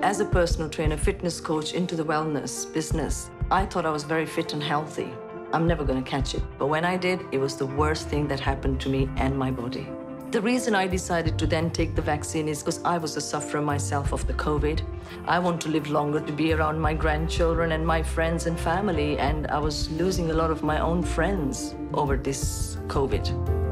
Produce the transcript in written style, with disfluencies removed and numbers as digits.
As a personal trainer, fitness coach into the wellness business, I thought I was very fit and healthy. I'm never going to catch it. But when I did, it was the worst thing that happened to me and my body. The reason I decided to then take the vaccine is because I was a sufferer myself of the COVID. I want to live longer, to be around my grandchildren and my friends and family, and I was losing a lot of my own friends over this COVID.